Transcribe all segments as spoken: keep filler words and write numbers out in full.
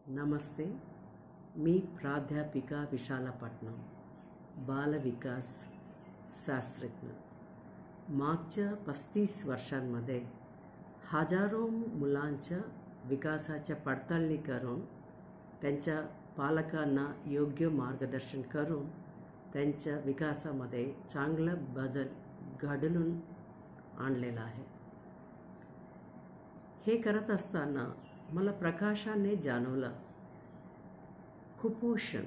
नमस्ते. मी प्राध्यापिका विशालापट्टणम, बालविकास शास्त्रज्ञ. मागच्या पस्तीस वर्षांमध्ये हजारो मुलांच्या विकासाच्या पडताळणी करून त्यांच्या पालकांना योग्य मार्गदर्शन करून त्यांच्या विकासामध्ये चांगला बदल घडवून आणलेला आहे. हे करत असताना मला प्रकाशाने जाणवलं, कुपोषण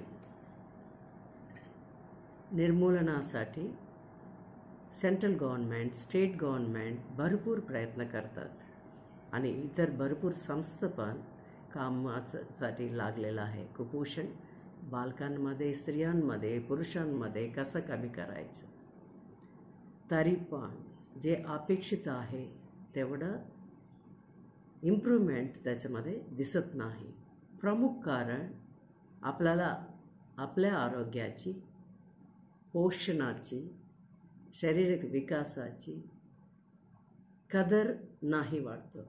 निर्मूलनासाठी सेंट्रल गव्हर्नमेंट, स्टेट गव्हर्नमेंट भरपूर प्रयत्न करतात आणि इतर भरपूर संस्था पण कामासाठी लागलेला आहे. कुपोषण बालकांमध्ये, स्त्रियांमध्ये, पुरुषांमध्ये कसं कमी करायचं. तरी पण जे अपेक्षित आहे तेवढं इम्प्रूव्हमेंट त्याच्यामध्ये दिसत नाही. प्रमुख कारण आपल्याला आपल्या आरोग्याची, पोषणाची, शारीरिक विकासाची कदर नाही वाटतं.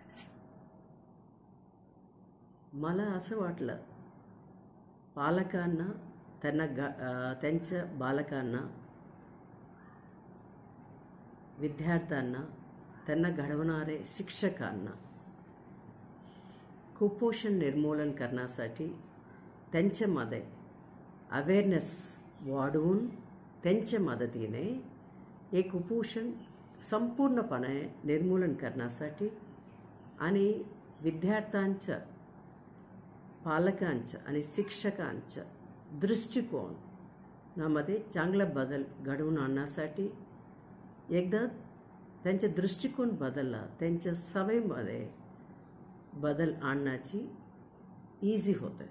मला असं वाटलं, पालकांना त्यांना ग त्यांच्या बालकांना, विद्यार्थ्यांना, त्यांना घडवणारे शिक्षकांना कुपोषण निर्मूलन करण्यासाठी त्यांच्यामध्ये अवेअरनेस वाढवून त्यांच्या मदतीने हे कुपोषण संपूर्णपणे निर्मूलन करण्यासाठी आणि विद्यार्थ्यांच्या, पालकांच्या आणि शिक्षकांच्या दृष्टिकोनामध्ये चांगला बदल घडवून आणण्यासाठी एकदा त्यांचा दृष्टिकोन बदलला, त्यांच्या सवयीमध्ये बदल आणण्याची इझी होते.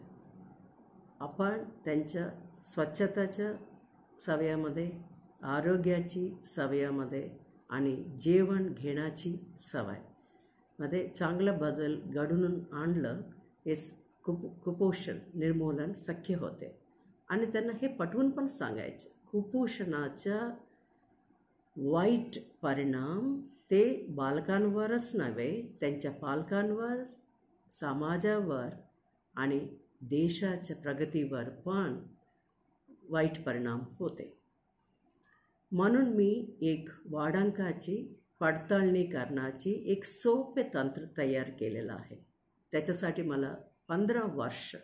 आपण त्यांच्या स्वच्छताच्या सवयामध्ये, आरोग्याची सवयामध्ये आणि जेवण घेण्याची सवयमध्ये चांगला बदल घडवून आणलं, हे कुप कुपोषण निर्मूलन शक्य होते. आणि त्यांना हे पटवून पण सांगायचं, कुपोषणाच्या वाईट परिणाम ते बालकांवरच नव्हे, त्यांच्या पालकांवर, समाजावर आणि देशाच्या प्रगतीवर पण वाईट परिणाम होते. म्हणून मी एक वाढांकाची पडताळणी करण्याची एक सोपे तंत्र तयार केलेलं आहे. त्याच्यासाठी मला पंधरा वर्ष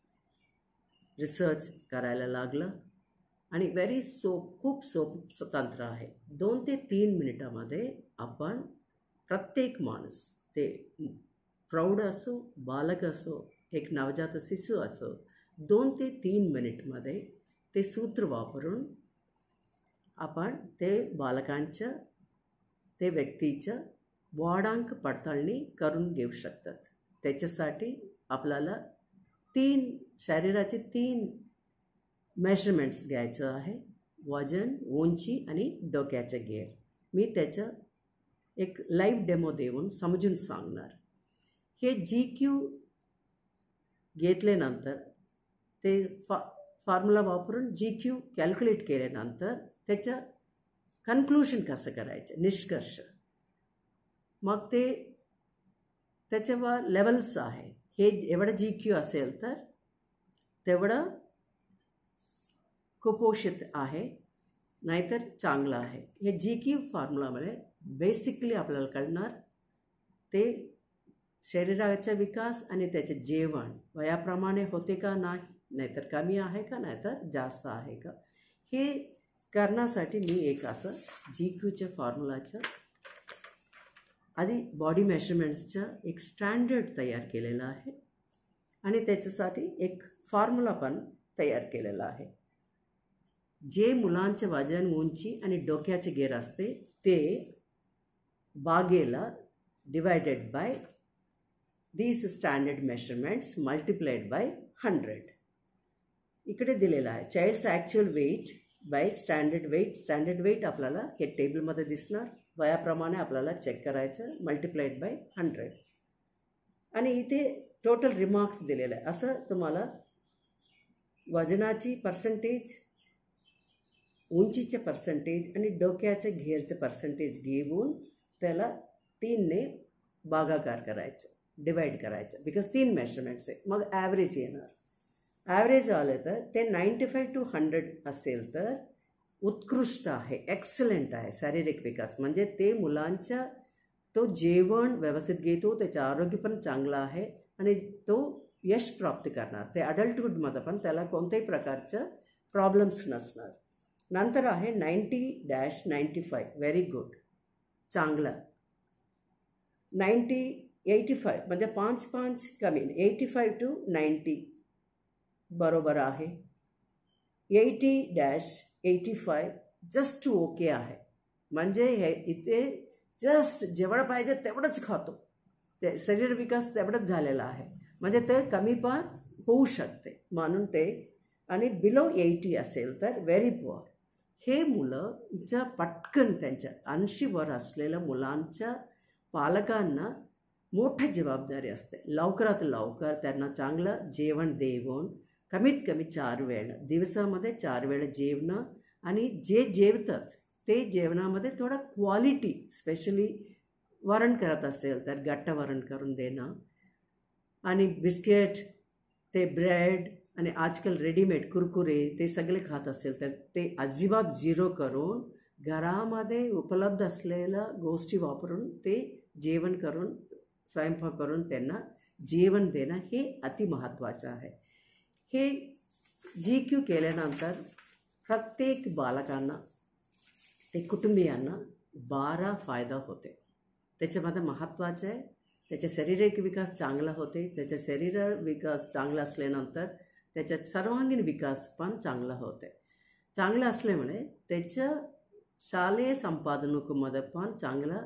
रिसर्च करायला लागलं आणि व्हेरी सोप खूप सोप तंत्र आहे. दोन ते तीन मिनिटामध्ये आपण प्रत्येक माणूस, ते प्रौढ असो, बालक असो, एक नवजात शिशु असो, दोन ते तीन मिनिटमध्ये ते सूत्र वापरून आपण ते बालकांच्या, ते व्यक्तीच्या वाढांक पडताळणी करून घेऊ शकतात. त्याच्यासाठी आपल्याला तीन शरीराचे तीन मेजरमेंट्स घ्यायचं आहे: वजन, उंची आणि डोक्याचे घेर. मी त्याचं एक लाईव्ह डेमो देऊन समजून सांगणार. हे जी क्यू घेतल्यानंतर, ते फा फॉर्म्युला वापरून जी क्यू कॅल्क्युलेट केल्यानंतर त्याचं कन्क्लूशन कसं करायचं, निष्कर्ष. मग ते त्याच्यावर लेवल्स आहे. हे एवढं जी क्यू असेल तर तेवढं कुपोषित आहे, नाहीतर चांगलं आहे. हे जी क्यू फॉर्म्युलामध्ये बेसिकली आपल्याला कळणार ते शरीराचा विकास आणि त्याचे जेवण वयाप्रमाणे होते का नाही, नाहीतर कमी आहे का, नाहीतर जास्त आहे का. हे करण्यासाठी मी एक असं जी क्यूच्या फॉर्म्युलाचं आधी बॉडी मेजरमेंट्सचं एक स्टँडर्ड तयार केलेलं आहे आणि त्याच्यासाठी एक फॉर्म्युला पण तयार केलेला आहे. जे मुलांचे वजन, उंची आणि डोक्याचे घेर असते ते बागेला divided by these standard measurements multiplied by one hundred. इकडे दिलेला आहे child's actual weight by standard weight. Standard weight आपल्याला हे टेबलमध्ये दिसणार. वयाप्रमाणे आपल्याला चेक करायचं, मल्टिप्लाइड बाय हंड्रेड. आणि इथे टोटल रिमार्क्स दिलेलं आहे. असं तुम्हाला वजनाची पर्सेंटेज, उंचीचे पर्सेंटेज आणि डोक्याच्या घेरचे पर्सेंटेज घेऊन त्याला तीनने भागाकार करायचं. डिवाइड करायचं, बिकॉज तीन मेजरमेंट्स आहे. मग ॲव्हरेज येणार. ॲव्हरेज आलं तर ते नाईंटी फाईव्ह टू हंड्रेड असेल तर उत्कृष्ट आहे, एक्सलंट आहे शारीरिक विकास. म्हणजे ते मुलांच्या तो जेवण व्यवस्थित घेतो, त्याचं आरोग्य पण चांगलं आहे आणि तो यश प्राप्त करणार. ते अडल्टहूडमध्ये पण त्याला कोणत्याही प्रकारचं प्रॉब्लेम्स नसणार. नंतर आहे ninety dash ninety five, very good, चांगलं. नाईंटी एटी फाईव्ह म्हणजे पाच पाच कमी, एटी फाईव्ह टू नाईंटी बरोबर आहे. Eighty dash eighty five just two okay आहे. म्हणजे हे इथे जस्ट जेवढं पाहिजे तेवढंच खातो, ते शरीर विकास तेवढंच झालेला आहे. म्हणजे ते कमी पण होऊ शकते म्हणून ते. आणि बिलो एटी असेल तर व्हेरी पुअर. हे मुलं पटकन त्यांच्या ऐंशी वर असलेल्या मुलांच्या पालकांना मोठी जबाबदारी असते. लवकरात लवकर त्यांना चांगलं जेवण देऊन कमीत कमी चार वेळ दिवसामध्ये चार वेळ जेवणं आणि जे जेवतात ते जेवणामध्ये थोडा क्वालिटी, स्पेशली वरण करत असेल तर घट्ट वरण करून देणं आणि बिस्किट, ते ब्रेड आणि आजकाल रेडीमेड कुरकुरे ते सगळे खात असेल तर ते अजिबात झिरो करून घरामध्ये उपलब्ध असलेल्या गोष्टी वापरून ते जेवण करून स्वयंपाक करून त्यांना जेवण देणं हे अति महत्त्वाचं आहे. हे जी क्यू केल्यानंतर प्रत्येक बालकांना, ते कुटुंबियांना बारा फायदा होते. त्याच्यामध्ये महत्त्वाचं आहे त्याचे शारीरिक विकास चांगला होते. त्याचा शरीर विकास चांगला असल्यानंतर त्याचा सर्वांगीण विकास पण चांगला होते. चांगलं असल्यामुळे त्याच्या शालेय संपादनामध्ये पण चांगला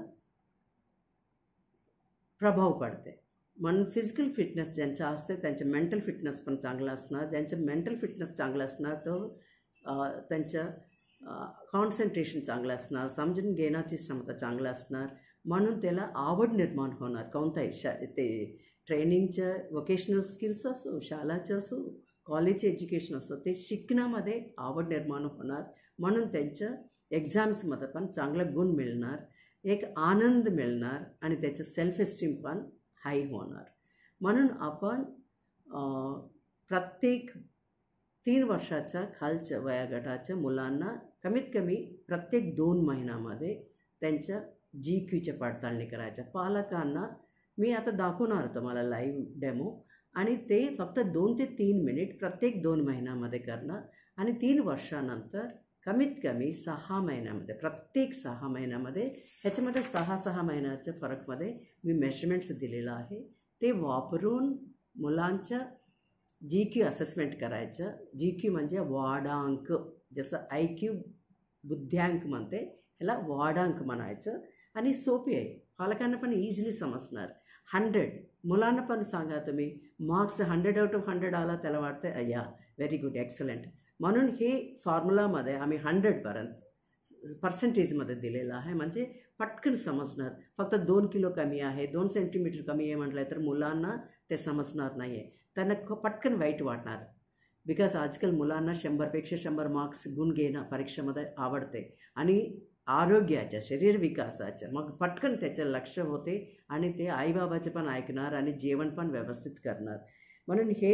प्रभाव पडते. म्हणून फिजिकल फिटनेस ज्यांचा असते त्यांचं मेंटल फिटनेस पण चांगला असणार. ज्यांचं मेंटल फिटनेस चांगलं असणार तर त्यांचं कॉन्सन्ट्रेशन चांगलं असणार, समजून घेण्याची क्षमता चांगलं असणार. म्हणून त्याला आवड निर्माण होणार. कोणताही शा ते ट्रेनिंगचं वोकेशनल स्किल्स असो, शाळाचं असो, कॉलेजचे एज्युकेशन असो, ते शिकण्यामध्ये आवड निर्माण होणार. म्हणून त्यांच्या एक्झाम्समध्ये पण चांगलं गुण मिळणार, एक आनंद मिळणार आणि त्याचं सेल्फ एस्टीम पण हाय होणार. म्हणून आपण प्रत्येक तीन वर्षाच्या खालच्या वयोगटाच्या मुलांना कमीत कमी प्रत्येक दोन महिन्यामध्ये त्यांच्या जी क्यूच्या पडताळणी करायच्या. पालकांना मी आता दाखवणार तुम्हाला लाईव्ह डेमो आणि ते फक्त दोन ते तीन मिनिट प्रत्येक दोन महिन्यामध्ये करणं आणि तीन वर्षानंतर कमीत कमी सहा महिन्यामध्ये, प्रत्येक सहा महिन्यामध्ये, ह्याच्यामध्ये सहा सहा महिन्याच्या फरकमध्ये मी मेजरमेंट्स दिलेलं आहे. ते वापरून मुलांच्या जी क्यू असेसमेंट करायचं. जी क्यू म्हणजे वाढांक, जसं आय क्यू बुद्ध्यांक म्हणते, ह्याला वाढांक म्हणायचं आणि सोपी आहे, पालकांना पण इझिली समजणार. हंड्रेड मुलांना पण सांगा तुम्ही, marks hundred out of hundred आला त्याला वाटतं अय्या व्हेरी गुड, एक्सलंट. म्हणून हे फॉर्म्युलामध्ये आम्ही हंड्रेडपर्यंत पर्सेंटेजमध्ये दिलेलं आहे. म्हणजे पटकन समजणार. फक्त दोन किलो कमी आहे, दोन सेंटीमीटर कमी आहे म्हटलं तर मुलांना ते समजणार नाही आहे. त्यांना पटकन वाईट वाटणार. बिकॉज आजकाल मुलांना शंभरपेक्षा शंभर मार्क्स गुण घेणं परीक्षेमध्ये आवडते आणि आरोग्याच्या, शरीर विकासाच्या मग पटकन त्याचं लक्ष होते आणि ते आईबाबाचे पण ऐकणार आणि जेवण पण व्यवस्थित करणार. म्हणून हे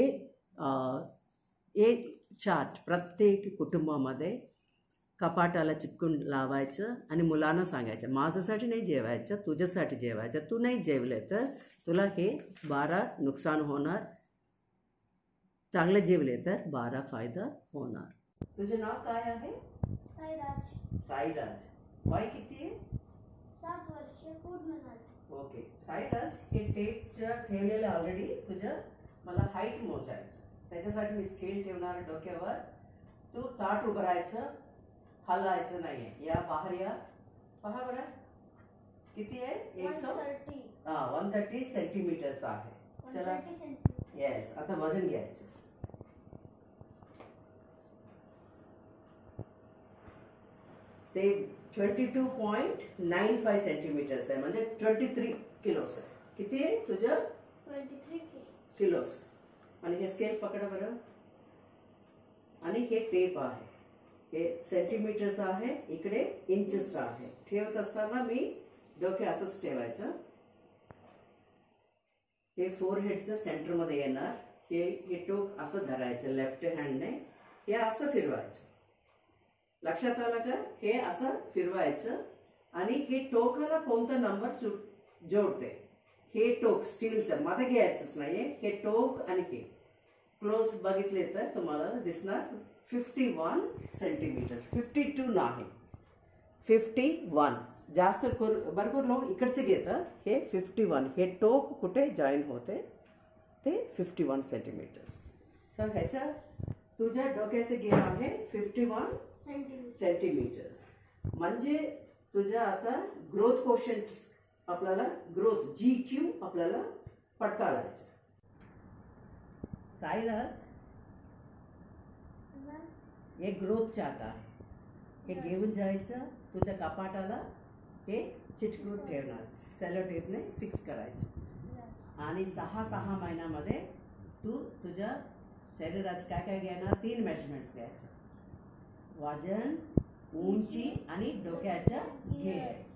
एक चार्ट प्रत्येक कुटुंबामध्ये कपाटाला चिपकून लावायचं आणि मुलांना सांगायचं, माझ्यासाठी नाही जेवायचं, तुझ्यासाठी जेवायचं. तू नाही जेवले तर तुला हे बारा नुकसान होणार, चांगले जेवले तर बारा फायदा होणार. तुझे नाव काय आहे? साईराज. साईराज. वय किती आहे? सात वर्ष पूर्ण झाली. ओके साईराज, हे टेपचं ठेवलेलं ऑलरेडी तुझं मला हाईट मोजायचं. त्याच्यासाठी मी स्केल ठेवणार डोक्यावर. तू ताट उभं राहायचं, हलायचं नाही आहे. या बाहेर या, पहा बरं किती आहे? एक सौ हां वन थर्टी सेंटीमीटर्स आहे. चला येस, आता वजन घ्यायचं. ते twenty two point nine five centimetres आहे, म्हणजे ट्वेंटी थ्री किलोस आहे. किती आहे तुझं? Twenty three kilos. आणि हे स्केल पकडा बरं. आणि हे टेप आहे, हे सेंटीमीटर्स आहे, इकडे इंचेस आहे. ठेवत असताना मी डोके असंच ठेवायचं. हे फोरहेडच्या सेंटरमध्ये येणार. हे हे टोक असं धरायचं लेफ्ट हँडने, हे असं फिरवायचं. लक्षात आलं का? हे असं फिरवायचं आणि हे टोकाला कोणता नंबर जोडते. हे टोक स्टीलचं मध्ये घ्यायचंच नाहीये. हे टोक आणि हे क्लोज बघितले तर तुम्हाला दिसणार fifty one centimetre. Fifty two नाही, फिफ्टी वन. जास्त भरपूर लोक इकडचे घेतात. हे फिफ्टी वन, हे टोक कुठे जॉईन होते ते फिफ्टी वन सेंटीमीटर्स. सर ह्याच्या तुझ्या डोक्याचे गेम आहे फिफ्टी वन सेंटीमीटर्स. म्हणजे तुझ्या आता ग्रोथ कोशंट आपल्याला ग्रोथ जी क्यू आपल्याला पडताळायचं. सायरस हे ग्रोथ चार्ट आहे. हे घेऊन जायचं तुझ्या कपाटाला, हे चिटकून ठेवणार, सेलो टेपने फिक्स करायचं. आणि सहा सहा महिन्यामध्ये तू तुझ्या शरीराचे काय काय घेणार, तीन मेजरमेंट्स घ्यायचं. वजन, उंची आणि डोक्याच्या घेर.